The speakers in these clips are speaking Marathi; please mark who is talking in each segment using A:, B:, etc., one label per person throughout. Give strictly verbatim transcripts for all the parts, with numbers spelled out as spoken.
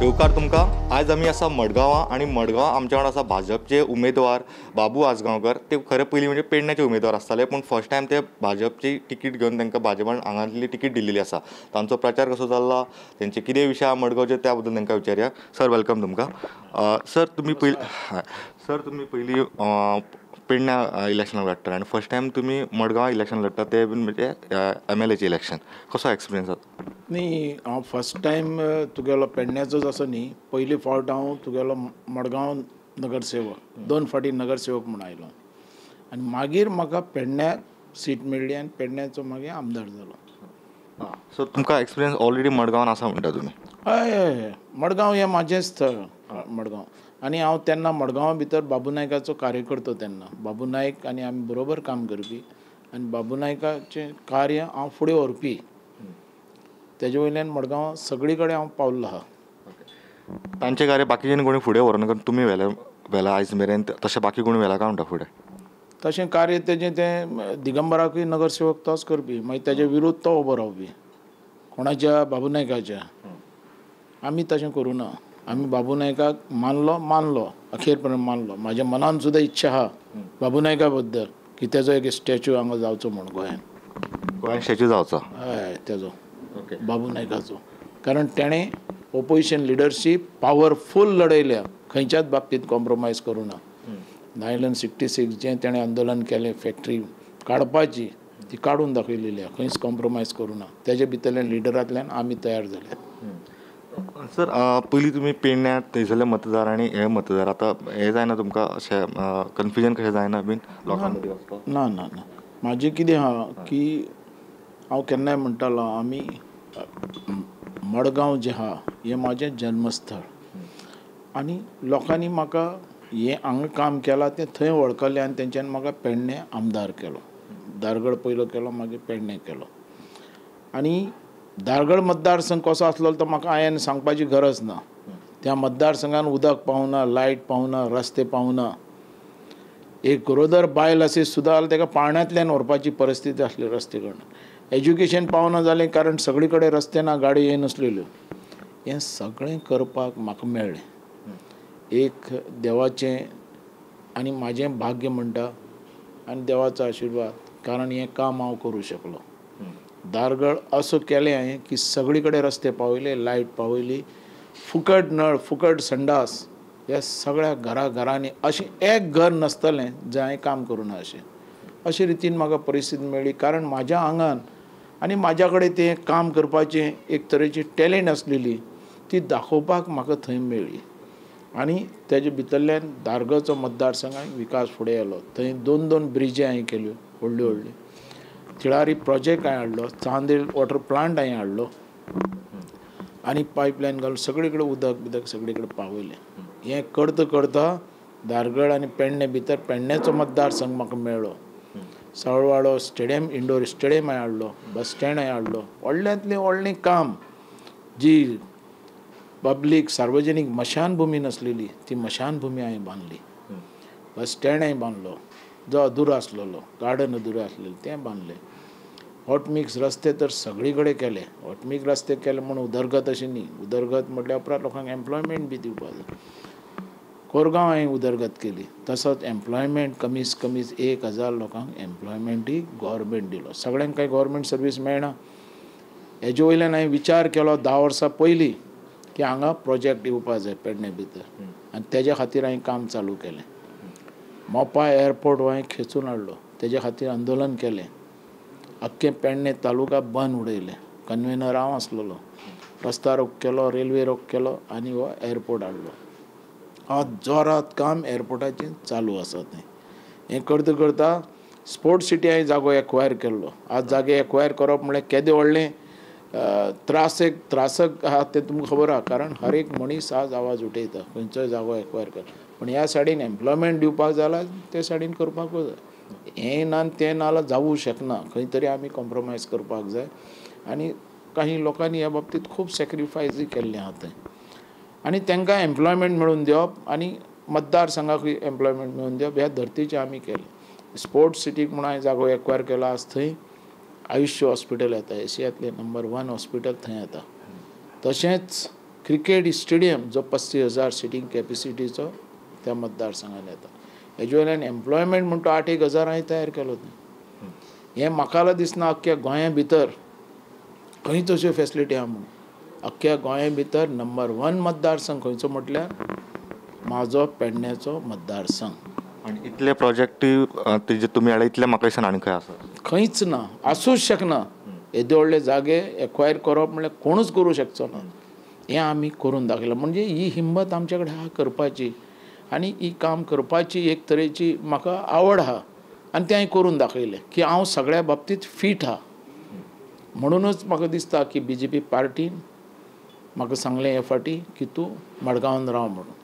A: येवकार तुमकां आज आमी आसा मडगांवां आनी मडगांव आमच्या वांगडा आसा भाजपचे उमेदवार बाबू आजगांवकर. ते खरे पयलीं म्हणजे पेडण्याचे उमेदवार आसताले, पूण फर्स्ट टायम ते भाजपची तिकीट घेवन तांकां भाजपान हांगातली तिकीट दिल्ली आसा. तांचो प्रचार कसो जाल्ला, तेंचे कितें विशय आहा मडगांवचे त्या बद्दल तांकां विचारया. सर वेलकम तुमकां. सर तुमी पयलीं सर तुमी पयलीं पेडण्या इलेक्शनाक लडटा आनी फर्स्ट टायम तुमी मडगांव इलेक्शन लडटा, ते बीन म्हणजे एम एल एचें इलेक्शन. कसो एक्सपिरियन्स जाता?
B: न्ही हांव फर्स्ट टायम तुगेलो पेडण्याचोच असो न्ही, पयली फावट हांव तुगेलो मडगांव नगरसेवक दोन फावटी नगरसेवक म्हूण आयलो आनी मागीर म्हाका पेडण्याक सीट मेळ्ळी आनी पेडण्याचो मागीर आमदार जालो.
A: सो तुमकां एक्सपिरियन्स ऑलरेडी मडगांवान आसा म्हणटा तुमी?
B: हय हय मडगांव हें म्हाजें स्थळ. मडगांव आनी हांव तेन्ना मडगांवा भितर बाबू नायकाचो कार्यकर्तो. तेन्ना बाबू नायक आनी आमी बरोबर काम करपी आनी बाबू नायकाचें कार्य हांव फुडें व्हरपी. तेजे वयल्यान मडगांव सगळी कडेन हांव पावल्लो आहा.
A: तांचे कार्य बाकीच्यांनी कोणी फुडें व्हरना, तुमी व्हेला व्हेला आयज मेरेन, तशें बाकी कोणी व्हेला काय म्हणटा फुडें?
B: तशें कार्य तेजें तें दिगंबराकूय नगरसेवक तोच करपी, मागीर तेजे विरुद्ध तो उबो रावपी. कोणाच्या? बाबू नायकाच्या. आमी तशें करूं ना. आमी बाबू नायकाक मानलो मानलो अखेर पर्यंत मानलो. म्हाज्या मनान सुद्दां इच्छा आहा बाबू नायका बद्दल की तेजो एक स्टॅच्यू हांगा जावचो म्हूण गोंयान.
A: गोंयान स्टॅच्यू जावचो?
B: हय तेजो, बाबू नायकाचो. कारण तेणें ओपोजिशन लिडरशीप पावरफूल लडयल्या, खंयच्याच बाबतींत कॉम्प्रोमायज करूं ना. नायलन सिक्स्टी सिक्स जें तेणें आंदोलन केलें फॅक्टरी काडपाची, ती काडून दाखयलेली आहा, खंयच कॉम्प्रोमायज करूं ना. तेजे भितरल्या लिडरांतल्यान आमी तयार जाले.
A: सर पयलीं तुमी पेडण्या थंयसरले मतदार आनी हे मतदार, आतां हें जायना तुमकां अशें कन्फ्युजन कशें जायना बीन लोकां मदीं वचपाक?
B: ना ना ना म्हाजें कितें आहा की हांव केन्नाय म्हणटालो आमी मडगांव जें आहा हें म्हाजें जन्मस्थळ आनी लोकांनी म्हाका हें हांगा काम केलां तें थंय वळखलें आनी तेंच्यांनी म्हाका पेडण्या आमदार केलो. दारगड पयलो केलो, मागीर पेडण्या केलो. आनी दारगड मतदारसंघ कसो आसलो तो म्हाका हांवें सांगपाची गरज ना. त्या मतदारसंघान उदक पावना, लायट पावना, रस्ते पावना. एक गरोदर बायल आसी सुद्दां जाल्यार ताका पाळण्यांतल्यान व्हरपाची परिस्थिती आसली रस्ते कडल्यान. एज्युकेशन पावना जालें कारण सगळे कडेन रस्ते ना, गाडी येनासलेल्यो. हें सगळें करपाक म्हाका मेळ्ळें. एक देवाचें आनी म्हाजें भाग्य म्हणटा आनी देवाचो आशिर्वाद, कारण हें काम हांव करूं शकलो. दारगड असो केलें हांवें की सगळे कडेन रस्ते पावयले, लायट पावयली, फुकट नळ, फुकट संडास ह्या सगळ्या घरा घरांनी अशें एक घर नासतलें जें हांवें काम करूं ना अशें. अशे रितीन म्हाका परिस्थिती मेळ्ळी, कारण म्हाज्या आंगान आनी म्हाज्या कडेन तें काम करपाचें एक तरेची टॅलंट आसलेली, ती दाखोवपाक म्हाका थंय मेळ्ळी. आनी तेजे भितरल्यान दारगडचो मतदारसंघाक विकास फुडें येयलो. थंय दोन दोन ब्रिजी हांवें केल्यो व्हडल्यो व्हडल्यो. तिळारी प्रोजेक्ट हांवें हाडलो, चांदेर वॉटर प्लांट हांवें हाडलो आनी पायपलायन घालून सगळे कडेन उदक बिदक सगळे कडेन पावयलें. हें करता करता दारगड आनी पेडण्या भितर पेडण्याचो मतदारसंघ म्हाका मेळ्ळो. सावळवाडो स्टेडियम, इंडोर स्टेडियम हांवें हाडलो, बस स्टँड हांवें हाडलो. व्हडल्यांतलें व्हडलें काम. जी पब्लीक सार्वजनीक मशानभुमी नासलेली ती मशानभुमी हांवें बांदली. बस स्टँड हांवें बांदलो जो अधुरो आसलेलो, गार्डन अधुरें आसलेलें तें बांदलें. हॉट मिक्स रस्ते तर सगळे कडेन केले. हॉट मिक्स रस्ते केले म्हूण उदरगत अशें न्ही. उदरगत म्हटल्या उपरांत लोकांक एम्प्लॉयमेंट बी दिवपाक जाय. कोरगांव हांवें उदरगत केली. तसोच एम्प्लॉयमेंट कमीच कमीच एक हजार लोकांक एम्प्लॉयमेंटूय गव्हर्मेंट दिलो. सगळ्यांक कांय गव्हर्मेंट सर्वीस मेळना. हेजे वयल्यान हांवें विचार केलो धा वर्सां पयलीं की हांगा प्रोजेक्ट येवपा जाय पेडण्या भितर, आनी तेज्या खातीर हांवें काम चालू केलें. मोपा एअरपोर्ट हो हांवें खेचून हाडलो. तेजे खातीर आंदोलन केलें. अख्खें पेडणे तालुका बंद उडयलें. कन्वेनर हांव आसलेलो. रस्ता रोक केलो, रेल्वे रोक केलो आनी हो एअरपोर्ट हाडलो. आज जोरात काम एअरपोर्टाचें चालू आसा थंय. हें करता करता स्पोर्ट्स सिटी हांवें जागो एक्वायर केल्लो. आज जागे एक्वायर करप म्हळ्यार केदें व्हडलें त्रासक त्रासक आहा तें तुमकां खबर आहा, कारण हर एक मनीस आज आवाज उठयता खंयचोय जागो एक्वायर कर. पूण ह्या सायडीन एम्प्लॉयमेंट दिवपाक जाल्यार ते सायडीन करपाकूच जाय. हें ना तें ना जाल्यार जावूं शकना. खंय तरी आमी कॉम्प्रोमायज करपाक जाय. आनी काही लोकांनी ह्या बाबतींत खूब सॅक्रिफायसूय केल्लें आहा थंय. आनी तांकां एम्प्लॉयमेंट मेळून दिवप आनी मतदारसंघाकूय एम्प्लॉयमेंट मेळून दिवप ह्या धर्तीचें आमी केलें. स्पोर्ट्स सिटीक म्हूण हांवें जागो एक्वायर केलो. आज थंय आयुश्य हॉस्पिटल येता, एशियांतलें नंबर वन हॉस्पिटल थंय येता. तशेंच क्रिकेट स्टेडियम जो पस्तीस हजार सिटींग कॅपेसिटीचो त्या मतदारसंघात येता. हेजे वयल्यान एम्प्लॉयमेंट म्हणटा आठ एक हजार हांवें तयार केलो. हें म्हाका दिसना अख्ख्या गोंया भितर खंयच अश्यो फॅसिलिटी आहा म्हणून. अख्ख्या गोंया भितर नंबर वन मतदारसंघ खंयचो म्हटल्यार म्हाजो पेडण्याचो मतदारसंघ.
A: आनी इतले प्रोजेक्ट तेजे तुमी हाडला इतले म्हाका दिसना आनी खंय आसा.
B: खंयच ना, आसूच शकना. येदे व्हडले जागे एक्वायर करप म्हळ्यार कोणूच करूं शकचो ना. हें आमी करून दाखयलां. म्हणजे ही हिंमत आमचे कडेन आहा करपाची आनी ही काम करपाची एक तरेची म्हाका आवड आहा आनी तें हांवें करून दाखयलें की हांव सगळ्या बाबतींत फीट आहा. म्हणूनच म्हाका दिसता की बी जे पी पार्टीन म्हाका सांगलें हे फाटी की तूं मडगांवान राव म्हणून.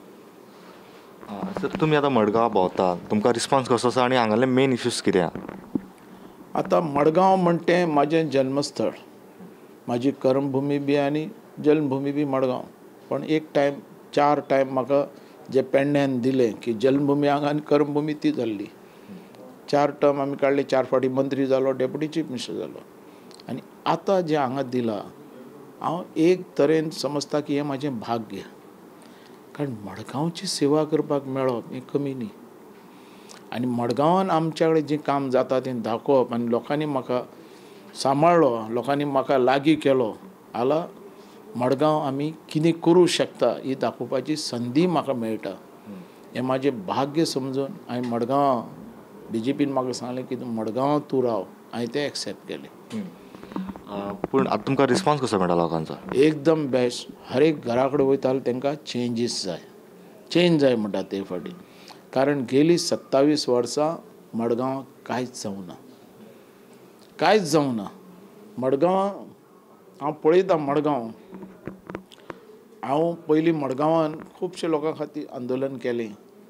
A: सर तुमी आतां मडगांव भोंवता, तुमकां रिस्पॉन्स कसो आसा आनी हांगाले मेन इश्यूज कितें आहा?
B: आतां मडगांव म्हणटा तें म्हाजें जल्मस्थळ, म्हाजी कर्मभुमी बी आनी जल्मभुमी बी मडगांव. पण एक टायम चार टायम म्हाका जे पेडण्यान दिले की जल्मभुमी हांगा आनी कर्मभुमी ती जाल्ली. चार टर्म आमी काडले, चार फावटी मंत्री जालो, डेप्युटी चीफ मिनिस्टर जालो. आनी आतां जें हांगा दिलां हांव एक तरेन समजता की हें म्हाजें भाग्य. कारण मडगांवची सेवा करपाक मेळप हें कमी न्ही. आनी मडगांवान आमच्या कडेन जें काम जाता तें दाखोवप आनी लोकांनी म्हाका सांबाळ्ळो, लोकांनी म्हाका लागीं केलो जाल्यार मडगांव आमी कितें करूं शकता ही दाखोवपाची संदी म्हाका मेळटा. हें म्हाजें भाग्य समजून हांवें मडगांव बी जे पीन म्हाका सांगलें की मडगांव तूं राव. हांवें तें एक्सेप्ट केलें.
A: पूण आतां तुमकां रिस्पॉन्स कसो मेळटा लोकांचो?
B: एकदम बेस्ट. हर एक घरा कडेन वयतालो तांकां चेंजीस जाय, चेंज जाय म्हणटा ते फाटी. कारण गेलीं सत्तावीस वर्सां मडगांव कांयच जावना, कांयच जावना. मडगांव हांव पळयतां मडगांव. हांव पयलीं मडगांवान खुबशे लोकां खातीर आंदोलन केलें.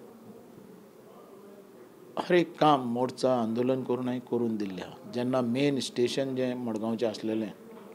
B: हर एक काम मोर्चा आंदोलन करून हांवें करून दिल्लें आहा. जेन्ना मेन स्टेशन जें मडगांवचें आसलेलें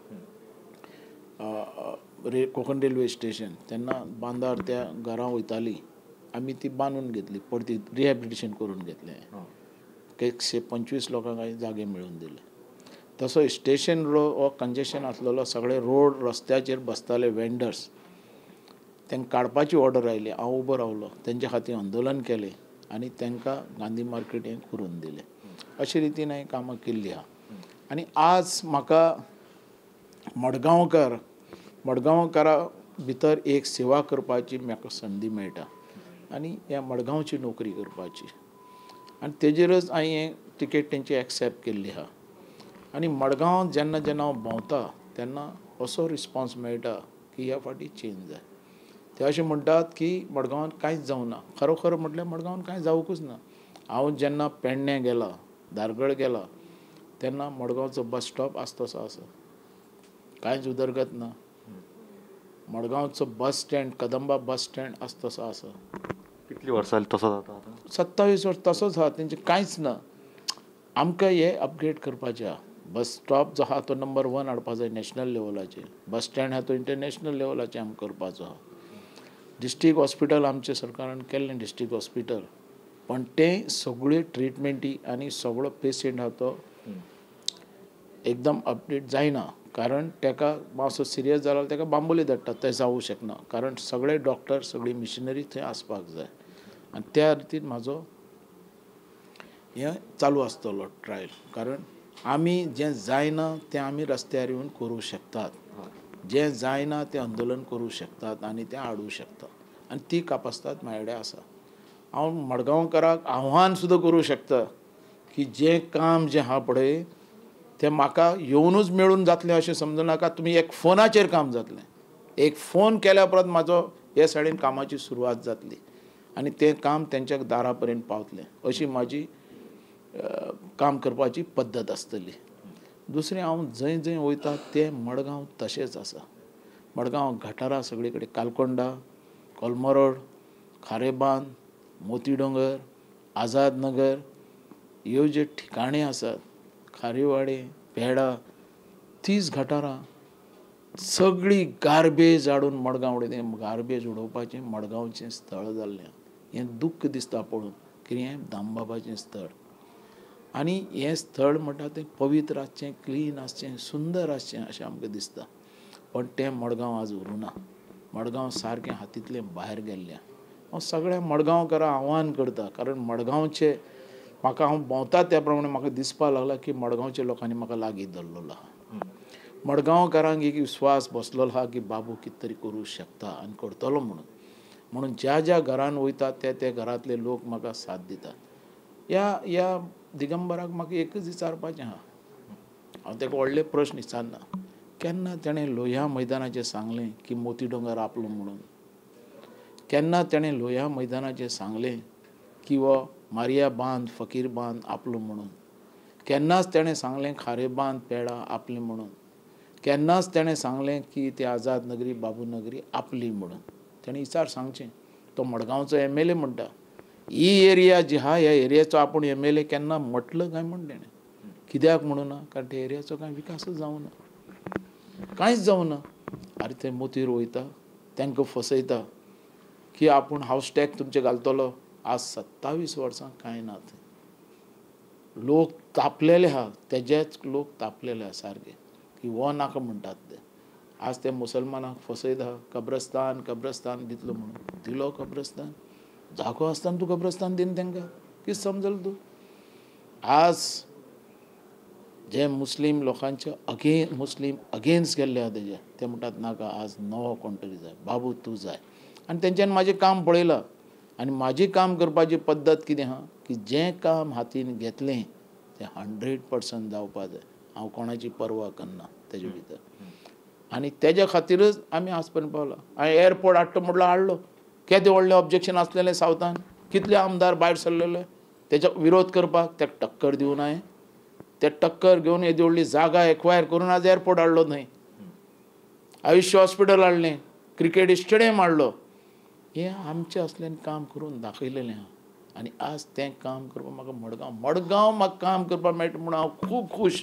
B: रे कोंकण रेल्वे स्टेशन तेन्ना बांदार त्या घरां वयतालीं आमी ती बांदून घेतली, परती रिहॅबिलिटेशन करून घेतलें. एकशे पंचवीस लोकांक हांवें जागे मेळोवन दिले. तसो स्टेशन रोड हो कंजेशन आसलेलो, सगळे रोड रस्त्याचेर बसताले वेंडर्स, तांकां काडपाची ऑर्डर आयली. हांव उबो रावलो, तेंच्या खातीर आंदोलन केलें आनी तांकां गांधी मार्केट हें करून दिलें. अशे रितीन हांवें कामां केल्लीं आहा. आनी आज म्हाका मडगांवकार मडगांवकारा भितर एक सेवा करपाची म्हाका संदी मेळटा आनी ह्या मडगांवची नोकरी करपाची. आनी तेजेरच हांवें हें टिकेट तेंची एक्सेप्ट केल्ली आहा. आनी मडगांव जेन्ना जेन्ना हांव भोंवता तेन्ना असो रिस्पॉन्स मेळटा की ह्या फाटी चेंज जाय. ते अशें म्हणटात की मडगांवान कांयच जावना. खरोखर म्हटल्यार मडगांवान कांय जावंकूच ना. हांव जेन्ना पेडण्या गेला, दारगळ गेला तेन्ना मडगांवचो बस स्टॉप आसा तसो आसा, कांयच उदरगत ना. मडगांवचो bus stand, Kadamba bus stand आसा तसो आसा.
A: कितलीं वर्सां तसो जाता आतां?
B: सत्तावीस वर्स तसोच आहा. तेंचें कांयच ना. आमकां हें अपग्रेड करपाचें आहा. बस स्टॉप जो आहा तो नंबर वन हाडपा जाय नॅशनल लेवलाचेर. बस स्टँड आहा तो इंटरनॅशनल लेवलाचेर आमकां करपाचो आहा. डिस्ट्रिक्ट हॉस्पिटल आमच्या सरकारान केल्लें डिस्ट्रिक्ट हॉस्पिटल, पण तें सगळ्यो ट्रिटमेंटी आनी सगळो पेशंट आहा तो एकदम अपडेट जायना. कारण ताका मातसो सिरियस जालो ताका बांबोली धाडटात, तें जावूं शकना. कारण सगळे डॉक्टर सगळी मिशिनरी थंय आसपाक जाय. आनी त्या रितीन म्हाजो हें चालू आसतलो ट्रायल. कारण आमी जें जायना तें आमी रस्त्यार येवन करूं शकतात, जें जायना तें आंदोलन करूं शकतात आनी तें हाडूं शकतात. आनी ती कापासितात म्हाजे कडेन आसा. हांव मडगांवकाराक आव्हान सुद्दां करूं शकता की जें काम जें आहा पळय तें म्हाका येवनूच मेळून जातलें अशें समजूं नाका. तुमी एक फोनाचेर काम जातलें. एक फोन केल्या परत म्हाजो हे सायडीन कामाची सुरवात जातली आनी तें काम तेंच्या दारा पर्यंत पावतलें. अशी म्हाजी काम करपाची पद्दत आसतली. दुसरें हांव जंय जंय वयता तें मडगांव तशेंच आसा. मडगांव गटारां सगळे कडेन, कालकोंडा, कोलमरोड, खारेबांद, मोती दोंगर, आझाद नगर, ह्यो ज्यो ठिकाणी आसात, खारीवाडे, पेडा, तीच गटारां सगळी गार्बेज हाडून मडगांव उडयता. गार्बेज उडोवपाचें मडगांवचें स्थळ जाल्लें. हें दुख्ख दिसता पळोवन की हें दामबाबाचें स्थळ. आनी हें स्थळ म्हणटा तें पवित्र आसचें, क्लीन आसचें, सुंदर आसचें अशें आमकां दिसता. पण तें मडगांव आज उरूं ना. मडगांव सारकें हातींतलें भायर गेल्लें. हांव सगळ्या मडगांवकारांक आव्हान करता, कारण मडगांवचे म्हाका हांव भोंवता त्या प्रमाणे म्हाका दिसपाक लागला की मडगांवच्या लोकांनी म्हाका लागीं धरलेलो आहा. मडगांवकारांक एक विस्वास बसलेलो आहा की बाबू कितें तरी करूं शकता आनी करतलो म्हणून. म्हणून ज्या ज्या घरान वयता त्या त्या घरांतले लोक म्हाका साथ दितात. ह्या ह्या दिगंबराक म्हाका एकच विचारपाचें आहा. हांव ताका व्हडले प्रश्न विचारना. केन्ना तेणें लोह्या मैदानाचेर सांगलें की मोती दोंगर आपलो म्हणून? केन्ना तेणें लोह्या मैदानाचेर सांगलें की वो मारिया बांद फकीर बांद आपलो म्हणून? केन्नाच तेणें सांगलें खारे बांद पेडा आपलें म्हणून? केन्नाच तेणें सांगलें की ती आझाद नगरी बाबू नगरी आपली म्हणून? तेणें विचार सांगचें. तो मडगांवचो एम एल ए म्हणटा, ही एरिया जी आहा ह्या एरियाचो आपूण एम एल ए केन्ना म्हटलं काय म्हण तेणें. कित्याक म्हणून ना? कारण त्या एरियाचो कांय विकासच जावं ना, कांयच जावं ना. आरे ते मोतीर वयता, तांकां फसयता की आपूण हावस टॅक्स तुमचे घालतलो. आज सत्तावीस वर्सां कांय ना. थंय लोक तापलेले आहा, तेजेच लोक तापलेले आहा सारके की हो नाका म्हणटात ते. आज ते मुसलमानांक फसयता, कब्रस्तान कब्रस्तान दितलो म्हणून. दिलो कब्रस्तान? जागो आसतना तूं कब्रस्तान दिन तांकां कितें समजलें तूं? आज जे मुस्लीम लोकांचे अगे मुस्लीम अगेन्स्ट गेल्ले आहा तेजे, ते म्हणटात नाका आज नवो कोण तरी जाय, बाबू तूं जाय. आनी तेंच्यांनी म्हाजें काम पळयलां. आनी म्हाजी काम करपाची पद्दत कितें आहा की जें काम हातीन घेतलें तें हंड्रेड पर्संट जावपा जाय. हांव कोणाची पर्वा करना तेजे भितर. आनी तेज्या खातीरच आमी आज पर्यंत पावला. हांवें एअरपोर्ट हाडटा म्हणलो हाडलो. केदें व्हडलें ऑब्जेक्शन आसलेलें सावथान, कितले आमदार भायर सरलेले तेजो विरोध करपाक. ताका टक्कर दिवन हांवें ते टक्कर घेवन येदी व्हडली जागा एक्वायर करून आज एअरपोर्ट हाडलो थंय. आयुश्य हॉस्पिटल हाडलें, क्रिकेट स्टेडियम हाडलो. हें आमचें असलें काम करून दाखयलेलें आहा. आनी आज तें काम करपाक म्हाका मडगांव मडगांव म्हाका काम करपाक मेळटा म्हणून हांव खूब खूश.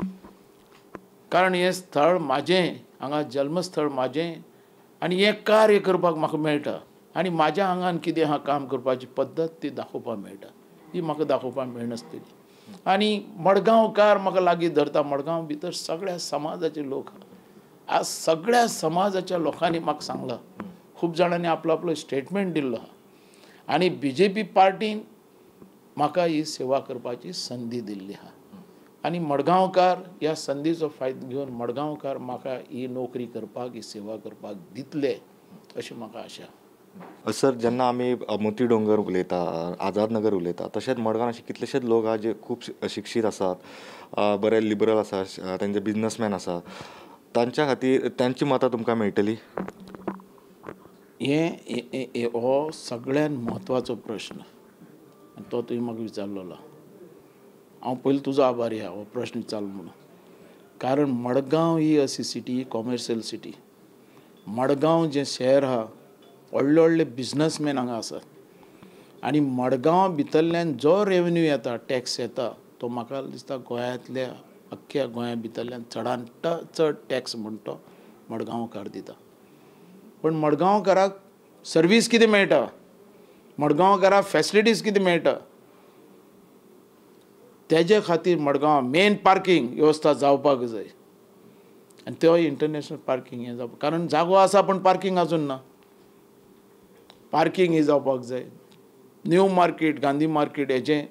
B: कारण हें स्थळ म्हाजें, हांगा जल्मस्थळ म्हाजें, आनी हें कार्य करपाक म्हाका मेळटा. आनी म्हाज्या आंगान कितें आहा काम करपाची पद्दत ती दाखोवपाक मेळटा. ती म्हाका दाखोवपाक मेळनासतली. आनी मडगांवकार म्हाका लागीं धरता. मडगांव भितर सगळ्या समाजाचे लोक आहा. आज सगळ्या समाजाच्या लोकांनी म्हाका सांगलां. खूब जाणांनी आपलो आपलो स्टेटमेंट दिल्लो आहा. आनी बी जे पी पार्टीन म्हाका ही सेवा करपाची संदी दिल्ली आहा. आनी मडगांवकार ह्या संदीचो फायदो घेवन मडगांवकार म्हाका ही नोकरी करपाक, ही सेवा करपाक दितले अशी म्हाका आशा.
A: सर, जेन्ना आमी मोती दोंगर उलयता, आझाद नगर उलयता, तशेंच मडगांव अशे कितलेशेच लोक आहा जे खूब शिक्षीत आसात, बरे लिबरल आसा, तेंचे बिजनसमॅन आसा. तांच्या खातीर तांची मतां तुमकां मेळटली?
B: हे हो सगळ्यान म्हत्वाचो प्रश्न आनी तो तुवें म्हाका विचारलेलो. हांव पयलीं तुजो आभारी आहा हो प्रश्न विचारलो म्हणून. कारण मडगांव ही अशी सिटी, कॉमर्शियल सिटी. मडगांव जें शहर आहा, व्हडले व्हडले बिजनसमॅन हांगा आसात. आनी मडगांव भितरल्यान जो रेवन्यू येता, टॅक्स येता, तो म्हाका दिसता गोंयांतल्या अख्ख्या गोंया भितरल्यान चडांत चड टॅक्स म्हणटा तो मडगांवकार दिता. पण मडगांवकाराक सर्वीस कितें मेळटा, मडगांवकाराक फॅसिलिटीज कितें मेळटा, तेजे खातीर मडगांव मेन पार्किंग वेवस्था जावपाक जाय. आनी तो इंटरनॅशनल पार्किंग हें जावपाक, कारण जागो आसा पण पार्किंग आजून ना. पार्किंग ही जावपाक जाय. न्यू मार्केट, गांधी मार्केट हेजें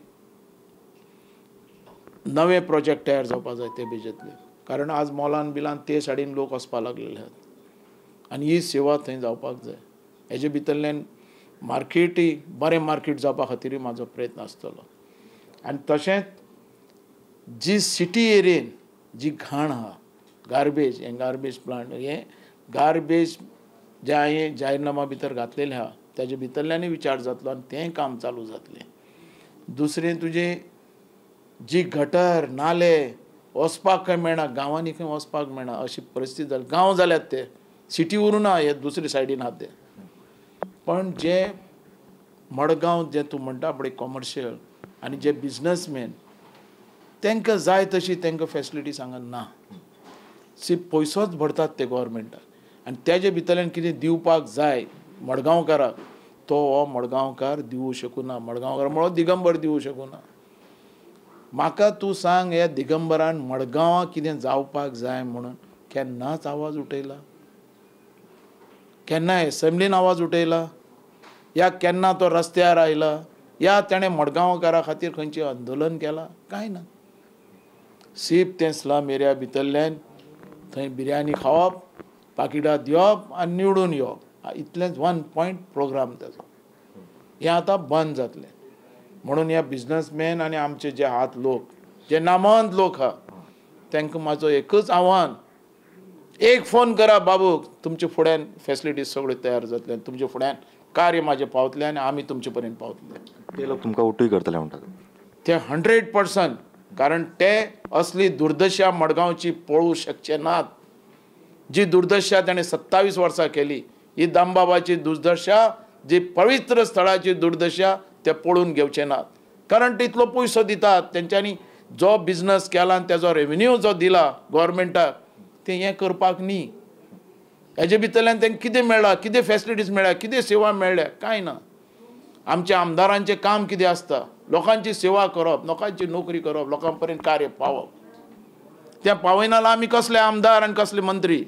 B: नवे प्रोजेक्ट तयार जावपाक जाय ते बेजतले. कारण आज मॉलान बिलान ते सायडीन लोक वचपाक लागलेले आहात. आनी ही सेवा थंय जावपाक जाय. हेजे भितरल्यान मार्केटूय बरें मार्केट जावपा खातीरूय म्हाजो प्रयत्न आसतलो. आनी तशेंच जी सिटी एरियेन जी घाण आहा, गार्बेज, हें गार्बेज प्लांट, हें गार्बेज जे हांवें जाहीरनामा भितर घातलेलें आहा तेजे भितरल्यानूय विचार जातलो आनी तें काम चालू जातलें. दुसरें तुजें जी गटर नाले वचपाक खंय मेळना, गांवांनी खंय वचपाक मेळना अशी परिस्थिती जाली. गांव जाल्यात ते, सिटी उरूना हे दुसरे सायडीन आहा ते. पण जे मडगांव जें तूं म्हणटा पळय कॉमर्शियल आनी जे बिजनसमॅन, तांकां जाय तशी तांकां फॅसिलिटीज हांगा ना. सी पयसोच भरतात ते गव्हर्मेंटाक. आनी तेजे भितरल्यान कितें दिवपाक जाय मडगांवकाराक, तो हो मडगांवकार दिवूं शकूना. मडगांवकार म्हणून दिगंबर दिवूं शकूना. म्हाका तूं सांग, ह्या दिगंबरान मडगांवां कितें जावपाक जाय म्हणून केन्नाच आवाज उठयला? केन्ना एसेंब्लीन आवाज उठयला, या केन्ना तो रस्त्यार आयला, या तेणें मडगांवकारा खातीर खंयचें आंदोलन केलां? कांय ना. सीप तें स्लम एरिया भितरल्यान थंय बिरयानी खावप, पाकिटां दिवप आनी निवडून येवप, इतलेंच वन पॉयंट प्रोग्राम ताजो. हें आतां बंद जातलें. म्हणून ह्या बिझनसमॅन आनी आमचे जे आहात लोक, जे नामवंत लोक आहा, तांकां म्हाजो एकच आव्हान, एक फोन करा बाबूक, तुमचे फुड्यान फॅसिलिटीज सगळ्यो तयार जातले, तुमचे फुड्यान कार्य म्हाजें पावतलें आनी आमी तुमचे पर्यंत पावतले.
A: ते लोक तुमकां ओटूय करतले म्हणटात.
B: ते हंड्रेड पर्संट, कारण ते असली दुर्दशा मडगांवची पळोवंक शकचे नात. जी दुर्दशा ताणें सत्तावीस वर्सां केली, ही दामबाबाची दुर्दशा, जी पवित्र स्थळाची दुर्दशा, ते पळोवन घेवचे नात. कारण ते इतलो पयसो दितात, तेंच्यांनी जो बिझनस केला आनी तेजो रेव्हेन्यू जो दिला गोवोरमेंटाक, ते हें करपाक न्ही. हेजे भितरल्यान तांकां कितें मेळ्ळां, कितें फॅसिलिटीज मेळ्ळ्या, कितें सेवा मेळ्ळ्या? कांय ना. आमच्या आमदारांचें काम कितें आसता? लोकांची सेवा करप, लोकांची नोकरी करप, लोकां पर्यंत कार्य पावप. तें पावयना जाल्यार आमी कसले आमदार आनी कसले मंत्री?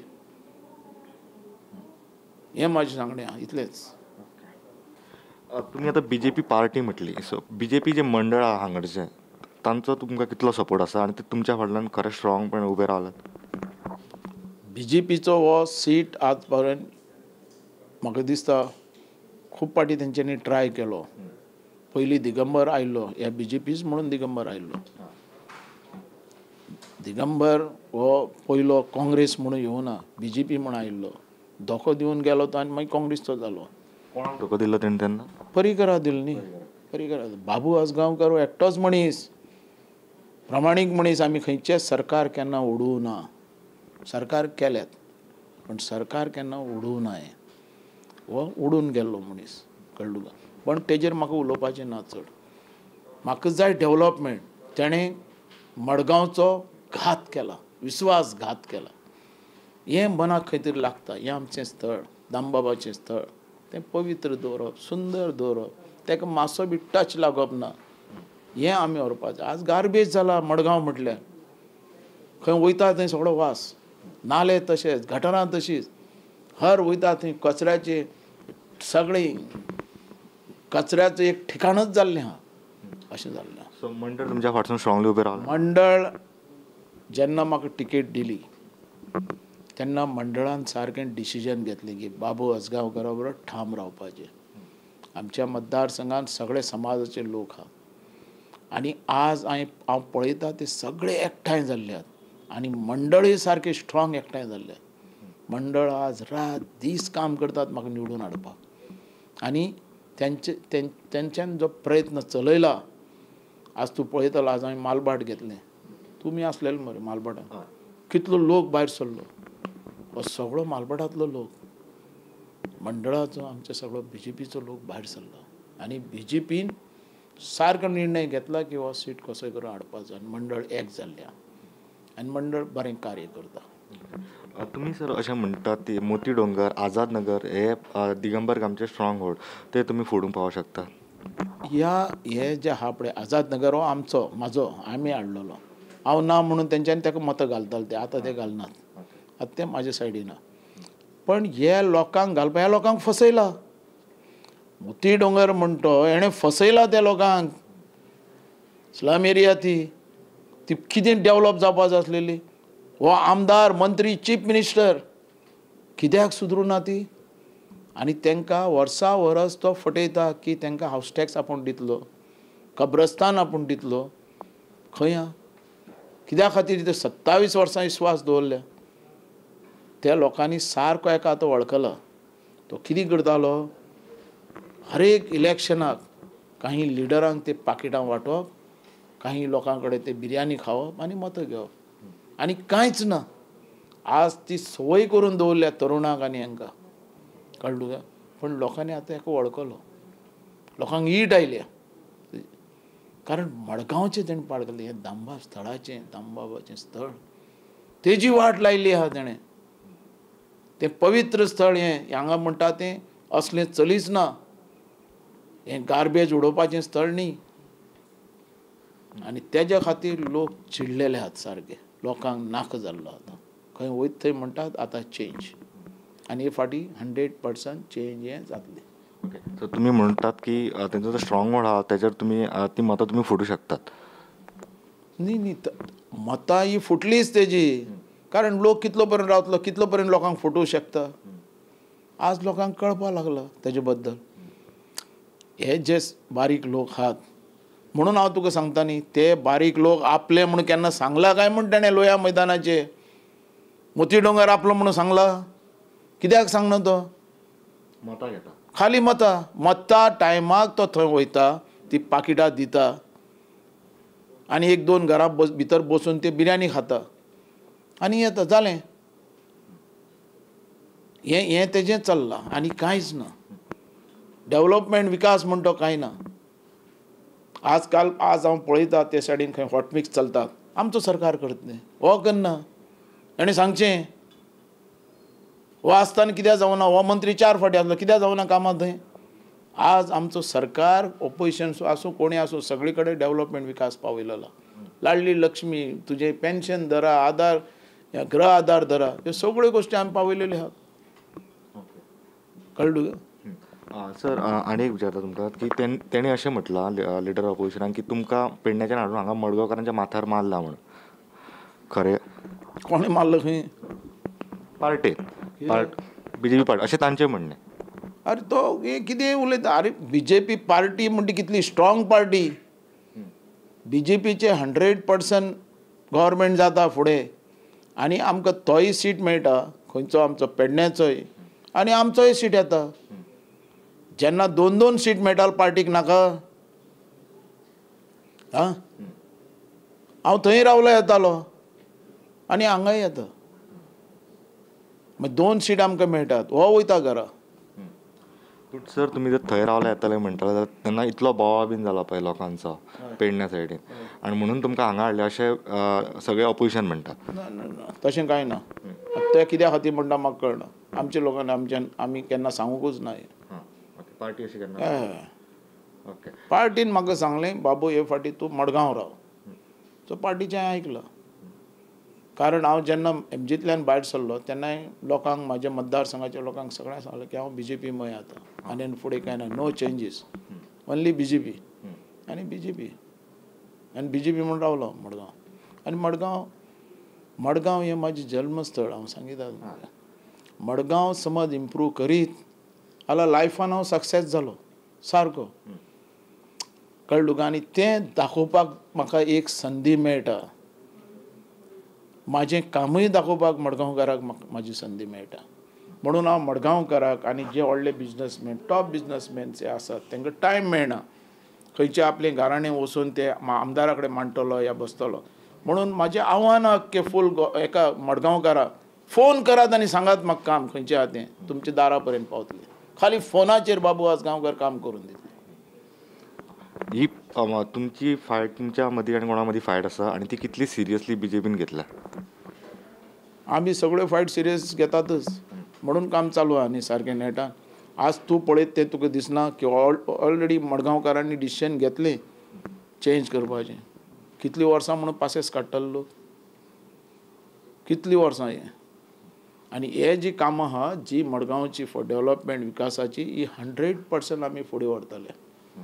B: हें म्हाजें सांगणें आहा, इतलेंच.
A: तुमी आतां बी जे पी पार्टी म्हटली, सो बी जे पी जे मंडळ आहा हांगडचें, तांचो तुमकां कितलो सपोर्ट आसा आनी ते तुमच्या फाटल्यान खरें स्ट्रॉंगपण उबे रावल्यात?
B: बी जे पीचो हो सीट आज पर्यंत म्हाका दिसता खूब पाटी तेंच्यांनी ट्राय केलो. पयलीं दिगंबर आयिल्लो, ह्या बी जे पीच म्हणून दिगंबर आयिल्लो. दिगंबर हो पयलो काँग्रेस म्हणून येवना, बी जे पी म्हणून आयिल्लो. धोको दिवन गेलो तो आनी मागीर काँग्रेसचो जालो.
A: कोणाक धोको दिल्लो तेणी तेन्ना?
B: पर्रीकरा दिलो न्ही. पर्रीकरा बाबू आसगांवकर हो एकटोच मनीस, प्रामाणीक मनीस. आमी खंयचेच सरकार केन्ना उडोवं ना. सरकार केल्यात, पण सरकार केन्ना उडोवं ना. हो उडून गेल्लो मनीस, कळ्ळें तुका. पण तेजेर म्हाका उलोवपाचें ना चड. म्हाका जाय डेव्हलपमेंट. तेणें मडगांवचो घात केला, विश्वासघात केला. हें मनाक खंय तरी लागता. हें आमचें स्थळ, दामबाबाचें स्थळ, तें पवित्र दवरप, सुंदर दवरप, ताका मातसो बी टच लागप ना. हें आमी व्हरपाचें. आज गार्बेज जाला मडगांव म्हटल्यार. खंय वयता थंय सगळो वास. नाले तशेंच, गटारां तशींच. हर वयता थंय कचऱ्याचे सगळें कचऱ्याचें एक ठिकाणच जाल्लें आहा, अशें जाल्लें आहा.
A: सो मंडळ तुमच्या फाटसून स्ट्रॉंगली उबे रावला?
B: मंडळ जेन्ना म्हाका टिकेट दिली तेन्ना मंडळान सारकें डिसिजन घेतलें की बाबू आसगांवकरा बरोबर ठाम रावपाचें. आमच्या मतदारसंघांत सगळे समाजाचे लोक आहा आनी आज हांव हांव पळयतां ते सगळे एकठांय जाल्ले आहात आनी मंडळूय सारके स्ट्रॉंग एकठांय जाल्ले आहात. मंडळ आज रात दीस काम करतात म्हाका निवडून हाडपाक. आनी तेंचे तेंच्यान जो प्रयत्न चलयला, आज तूं पळयतलो, आज हांवें मालबाट घेतलें, तुमी आसलेले मरे मालबाटान. कितलो लोक भायर सरलो, हो सगळो मालबाटांतलो लोक. मंडळाचो आमचो सगळो बी जे पीचो लोक भायर सरलो आनी बी जे पीन सारको निर्णय घेतला की हो सीट कसोय करून हाडपाचो आनी मंडळ एक जाल्लें आहा आनी मंडळ बरें कार्य करता.
A: तुमी सर अशें म्हणटात ती मोती डोंगर, आझाद नगर हे दिगंबर आमचे स्ट्रॉंग होल्ड, ते तुमी फोडूंक पावों शकता?
B: ह्या हे जे आहा पळय आझाद नगर हो आमचो, म्हाजो, आमी हाडलेलो. हांव ना म्हणून तेंच्यांनी ताका मतां घालताले ते, आतां ते घालनात. आतां ते म्हाजे सायडीन आहा. पण हे लोकांक घालपा, ह्या लोकांक फसयला. मोती डोंगर म्हणटो हेणें फसयला त्या लोकांक. स्लम एरिया ती ती कितें डेवलॉप जावपा जाय आसलेली. हो आमदार, मंत्री, चीफ मिनिस्टर कित्याक सुदरुना ती? आनी तांकां वर्सा वर्स तो फटयता की तांकां हावस टॅक्स आपूण दितलो, कब्रस्तान आपूण दितलो. खंय आहा? कित्या खातीर ते सत्तावीस वर्सां विस्वास दवरल्या? त्या लोकांनी सारको एका आतां वळखला. तो कितें करतालो? हर एक इलेक्शनाक काही लिडरांक ते पाकिटां वांटप, काही लोकां कडेन ते बिरयानी खावप आनी मतां घेवप, आनी कांयच ना. आज ती संवय करून दवरल्या तरुणांक आनी हांकां, कळ्ळें तुका. पण लोकांनी आतां हाका वळखलो, लोकांक ईट आयल्या. कारण मडगांवचें तेणें पाड केलें. हें दामबाब स्थळाचें, दामबाबाचें स्थळ, तेजी वाट लायिल्ली आहा तेणें. तें पवित्र स्थळ हें, हांगा म्हणटा तें असलें चलीच ना. हें गार्बेज उडोवपाचें स्थळ न्ही. आनी तेज्या खातीर लोक चिडलेले आहात सारके. लोकांक नाका जाल्लो आतां. खंय वयता थंय म्हणटात आतां चेंज. आनी हे फाटी हंड्रेड पर्संट चेंज हें जातलें.
A: ओके, सो तुम्ही म्हणटात की अ, तेंचो जो स्ट्रॉंग वर्ड आहा तेजेर तुमी अ, ती मतां तुमी फुडू शकतात.
B: न्ही न्ही मतां ही फुटलीच तेजी, कारण लोक कितलो पर्यंत रावतलो, कितलो पर्यंत लोकांक फुटूंक शकता. आज लोकांक कळपा लागला तेजे बद्दल. हे जे बारीक लोक आहात, म्हणून हांव तुका सांगता न्ही, ते बारीक लोक आपले म्हणून केन्ना सांगला काय म्हण तेणें लोया मैदानाचेर मोती दोंगर आपलो म्हणून सांगला. कित्याक सांगना तो?
A: मतां घेता.
B: खाली मतां मत्ता टायमाक तो थंय वयता, ती पाकिटां दिता आनी एक दोन घरां बस भितर बसून ते बिरयानी खाता आनी येता, जालें. हें हें तेजें चल्लां आनी कांयच ना. डेव्हलपमेंट विकास म्हणटा तो कांय ना. आज काल आज हांव पळयता ते सायडीन खंय हॉटमिक्स चलतात, आमचो सरकार करतलें, हो करना. ताणें सांगचें हो आसतना कित्याक जावना, हो मंत्री चार फावटी आसलो कित्याक जावना कामां थंय. आज आमचो सरकार ऑपोजिशन आसूं कोणूय आसूं सगळे कडेन डेव्हलपमेंट विकास पावयलेलो. लाडली लक्ष्मी, तुजें पेन्शन धरा, आधार गृह आधार धरा, ह्यो सगळ्यो गोश्टी आमी पावयलेल्यो आहात. कळ्ळें तुका?
A: सर आनी एक विचारता तुमकां की तें तेणें अशें म्हटलां लिडर ऑपोजिशनान की तुमकां पेडण्याच्यान हाडून हांगा मडगांवकारांच्या माथ्यार मारला म्हण. खरें?
B: कोणें मारलो खंय?
A: पार्टे पार्ट बीजेपी पार्टी अशें तांचें म्हणणें.
B: अरे तो हे कितें उलयता? अरे बीजेपी पार्टी म्हणटी कितली स्ट्रॉंग पार्टी. बीजेपीचे हंड्रेड पर्संट गव्हर्मेंट जाता फुडें आनी आमकां तोय सीट मेळटा, खंयचो आमचो पेडण्याचोय आनी आमचोय सीट येता. जेन्ना दोन दोन सीट मेळटा पार्टीक नाका? आं हांव थंय रावलो येतालो आनी हांगाय येता. मागीर दोन सीट आमकां मेळटात, हो वयता घरा.
A: पूण सर तुमी जर थंय रावले येताले म्हणटाले जाल्यार तेन्ना इतलो बोवाळ बीन जाला पळय लोकांचो पेडण्या सायडीन, आनी म्हणून तुमकां हांगा हाडलें अशें सगळें ऑपोजिशन म्हणटा.
B: ना ना ना तशें कांय ना. ते कित्या खातीर म्हणटा म्हाका कळना. आमच्या लोकांनी आमच्यान आमी केन्ना सांगूंकूच ना.
A: पार्टी अशी केन्ना? ओके.
B: पार्टीन म्हाका सांगलें बाबू हे फाटी तूं मडगांव राव. सो पार्टीचें हांवें आयकलां. कारण हांव जेन्ना एमजींतल्यान भायर सरलो तेन्नाय लोकांक म्हाज्या मतदारसंघाच्या लोकांक सगळ्यांक सांगलें की हांव बीजेपी मय आतां आनी फुडें कांय ना, नो चेंजीस, ओन्ली बीजेपी आनी बीजेपी आनी बीजेपी म्हूण रावलो मडगांव. आनी मडगांव मडगांव हें म्हाजें जल्मस्थळ. हांव सांगिता तुमकां, मडगांव समज इम्प्रूव करीत जाल्यार लायफान हांव सक्सेस जालो सारको. कळ्ळें तुका? आनी तें दाखोवपाक म्हाका एक संदी मेळटा. म्हाजें कामूय दाखोवपाक मडगांवकाराक म्हाका म्हाजी संदी मेळटा. म्हणून हांव मडगांवकाराक आनी जे व्हडले बिजनसमॅन टॉप बिजनसमॅन जे आसात तांकां टायम मेळना खंयचे आपलें घराणें वचून ते आमदारा कडेन मांडटलो या बसतलो. म्हणून म्हाजें आव्हान आख्खें फूल एका मडगांवकाराक फोन करात आनी सांगात म्हाका काम खंयचें आहा तें तुमच्या दारा पर्यंत पावतलें. खाली फोनाचेर बाबू आसगांवकर काम करून दितले.
A: ही तुमची फायट तुमच्या मदीं आनी कोणा मदीं फायट आसा आनी ती कितली सिरियसली बीजेपीन घेतल्या?
B: आमी सगळ्यो फायट सिरियस घेतातच, म्हणून काम चालू आहा न्ही सारकें नेटान. आज तूं पळयत तें तुका दिसना की ऑल ऑलरेडी मडगांवकारांनी डिसिशन घेतलें चेंज करपाचें. कितलीं वर्सां म्हणून पासेस काडटले लोक, कितलीं वर्सां हें. आनी हे जी कामां आहा जी मडगांवची फॉर डेव्हलपमेंट विकासाची ही हंड्रेड पर्संट आमी फुडें व्हरतले.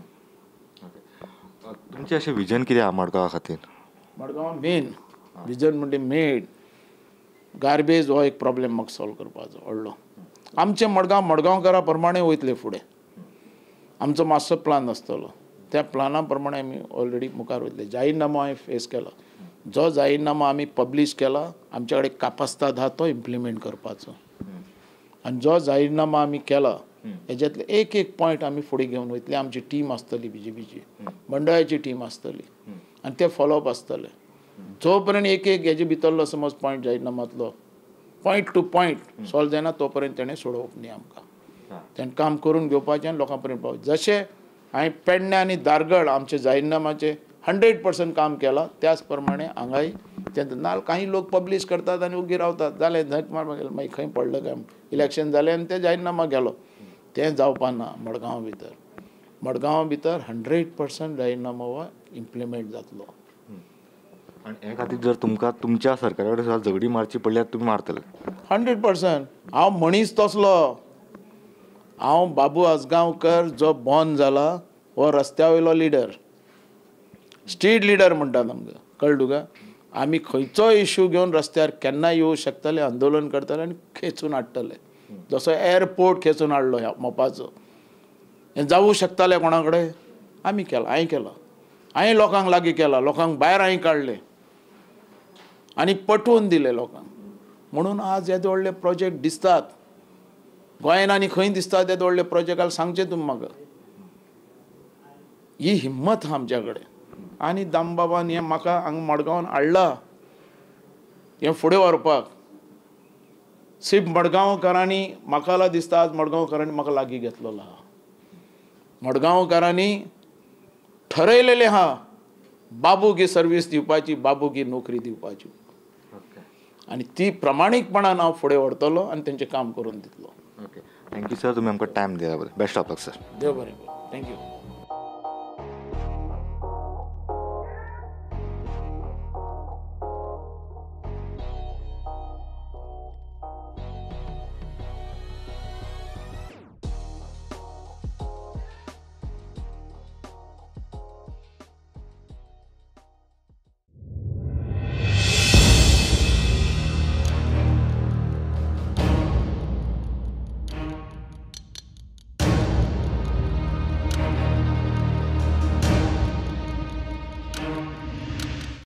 A: तुमचें अशें विजन कितें आहा मडगांवा खातीर?
B: मडगांव मेन विजन म्हणजे मेन गार्बेज हो एक प्रॉब्लेम म्हाका सॉल्व करपाचो व्हडलो. आमचें मडगांव मडगांवकारा प्रमाणे वयतलें फुडें. आमचो मास्टर प्लान आसतलो, त्या प्लाना प्रमाणे आमी ऑलरेडी मुखार वयतले. जाहीरनामो हांवें फेस केला. जो जाहीरनामो आमी पब्लीश केला आमच्या कडेन कापास्ताद आहा तो इम्प्लिमेंट करपाचो. आनी जो जाहीरनामो आमी केला हेज्यातले एक एक पॉयंट आमी फुडें घेवन वयतले. आमची टीम आसतली बीजेपीची, मंडळाची टीम आसतली आनी ते फॉलोअप आसतले. जो पर्यंत एक एक हेजे भितरलो समज पॉयंट जाहीरनामांतलो पॉयंट टू पॉयंट सॉल्व जायना तो पर्यंत तेणें सोडोवप न्ही. आमकां तेणें काम करून घेवपाचें आनी लोकां पर्यंत पावचें. जशें हांवें पेडण्या आनी दारगड आमचे जाहीरनामाचें हंड्रेड पर्संट काम केलां त्याच प्रमाणे हांगाय तें नाल काही लोक पब्लीश करतात आनी ओगी रावतात. जालें धक मारपाक गेलें मागीर खंय पडलें काय इलेक्शन जालें आनी तें जाहीरनामा गेलो. तें जावपा ना मडगांवा भितर. मडगांवा भितर हंड्रेड पर्संट जाहीरनामो हो इम्प्लिमेंट जातलो.
A: आणि हे खातीर जर तुमकां तुमच्या सरकारा कडेन सुद्दां झगडी मारची पडल्यार तुमी मारतले?
B: हंड्रेड पर्संट हांव मनीस तसलो. हांव बाबू आजगांवकर जो बॉर्न जाला हो रस्त्या वयलो लिडर, स्ट्रीट लिडर म्हणटात आमकां, कळ्ळें तुका? आमी खंयचो इश्यू घेवन रस्त्यार केन्नाय येवं शकतले, आंदोलन करतले आनी खेचून हाडटले. जसो एअरपोर्ट खेचून हाडलो ह्या मोपाचो, हें जावूं शकतालें कोणा कडेन? आमी केलां, हांवें केलां. हांवें लोकांक लागीं केलां, लोकांक भायर हांवें काडले आनी पटवून दिले लोकांक. म्हणून आज येदे व्हडले प्रोजेक्ट दिसतात गोंयान आनी खंय दिसतात येदे व्हडले प्रोजेक्ट. जाल्यार सांगचें तुमी म्हाका. ही हिम्मत आहा आमच्या कडेन. आनी दामबाबान हें म्हाका हांगा मडगांवान हाडलां हें फुडें व्हरपाक. सिर्फ मडगांवकारांनी म्हाका दिसता आज मडगांवकारांनी म्हाका लागीं घेतलेलो आहा. मडगांवकारांनी ठरयलेलें आहा बाबूक ही सर्वीस दिवपाची, बाबूक ही नोकरी दिवपाची. आनी ती प्रमाणीकपणान हांव फुडें व्हरतलो आनी तेंचें काम करून दितलो.
A: ओके, थँक्यू सर, तुमी आमकां टायम दिल्या बद्दल. Best of luck sir.
B: देव बरें करूं. थँक्यू.